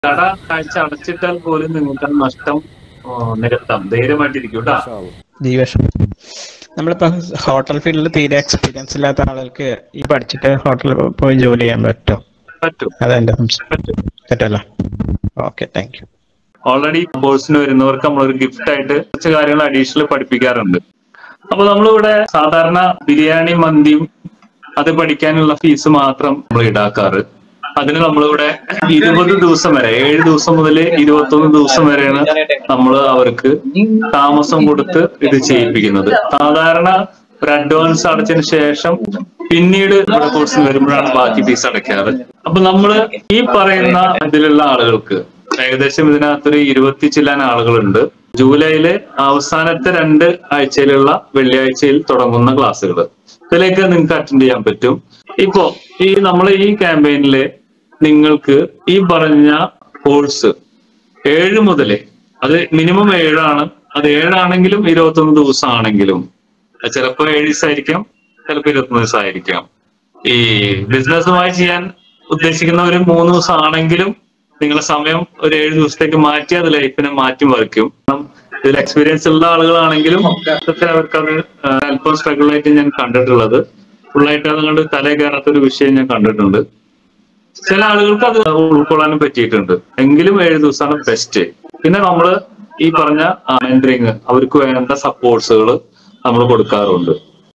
കട ആഴ്ച അടച്ചിട്ടാൽ പോലും നിങ്ങൾക്ക് നഷ്ടം നികത്താം. ധൈര്യമായിട്ടിരിക്കും കേട്ടോ. ജീവശം നമ്മളിപ്പോ ഹോട്ടൽ ഫീൽഡിൽ തീരെ എക്സ്പീരിയൻസ് ഇല്ലാത്ത ആളുകൾക്ക് ഈ പഠിച്ചിട്ട് ഹോട്ടലിൽ പോയി ജോലി ചെയ്യാൻ പറ്റും? അതെന്റെ പറ്റല്ലോ. Okay, thank you. ഓൾറെഡി കോഴ്സിന് വരുന്നവർക്ക് നമ്മളൊരു ഗിഫ്റ്റ് ആയിട്ട് കുറച്ച് കാര്യങ്ങൾ അഡീഷണൽ പഠിപ്പിക്കാറുണ്ട്. അപ്പൊ നമ്മളിവിടെ സാധാരണ ബിരിയാണി, മന്തിയും അത് പഠിക്കാനുള്ള ഫീസ് മാത്രം നമ്മൾ ഈടാക്കാറ്. അതിന് നമ്മളിവിടെ 20 ദിവസം വരെ, 7 ദിവസം മുതൽ 21 ദിവസം വരെയാണ് നമ്മൾ അവർക്ക് താമസം കൊടുത്ത് ഇത് ചെയ്യിപ്പിക്കുന്നത്. സാധാരണ ഒരു അഡ്വാൻസ് അടച്ചതിന് ശേഷം പിന്നീട് ഇവിടെ കോഴ്സിന് വരുമ്പോഴാണ് ബാക്കി ഫീസ് അടയ്ക്കാറ്. അപ്പൊ നമ്മള് ഈ പറയുന്ന ഇതിലുള്ള ആളുകൾക്ക് ഏകദേശം ഇതിനകത്തൊരു 20 ചില്ലാൻ ആളുകളുണ്ട്. ജൂലൈയിലെ അവസാനത്തെ 2 ആഴ്ചയിലുള്ള വെള്ളിയാഴ്ചയിൽ തുടങ്ങുന്ന ക്ലാസ്സുകൾ, ഇതിലേക്ക് നിങ്ങൾക്ക് അറ്റൻഡ് ചെയ്യാൻ പറ്റും. ഇപ്പോ നമ്മൾ ഈ ക്യാമ്പയിനില് നിങ്ങൾക്ക് ഈ പറഞ്ഞ കോഴ്സ് 7 മുതൽ, അത് മിനിമം 7 ആണ്, അത് 7 ആണെങ്കിലും 21 ദിവസം ആണെങ്കിലും, ചിലപ്പോൾ 7 ദിവസമായിരിക്കാം, ചിലപ്പോൾ 21 ദിവസമായിരിക്കാം. ഈ ബിസിനസ്സുമായി ചെയ്യാൻ ഉദ്ദേശിക്കുന്ന ഒരു 3 ദിവസം ആണെങ്കിലും നിങ്ങളുടെ സമയം ഒരു 7 ദിവസത്തേക്ക് മാറ്റി അത് ലൈഫിനെ മാറ്റി മറിക്കും. ഇതിൽ എക്സ്പീരിയൻസ് ഉള്ള ആളുകളാണെങ്കിലും അവർക്കത് അല്പം സ്ട്രഗിൾ ആയിട്ട് ഞാൻ കണ്ടിട്ടുള്ളത്. ഫുള്ളായിട്ട് അതുകൊണ്ട് തലേ കയറാത്തൊരു വിഷയം ഞാൻ കണ്ടിട്ടുണ്ട്. ചില ആളുകൾക്ക് അത് ഉൾക്കൊള്ളാനും പറ്റിയിട്ടുണ്ട്. എങ്കിലും 7 ദിവസമാണ് ബെസ്റ്റ്. പിന്നെ നമ്മൾ ഈ പറഞ്ഞ മെന്ററിങ്, അവർക്ക് വേണ്ട സപ്പോർട്ട്സുകൾ നമ്മൾ കൊടുക്കാറുണ്ട്.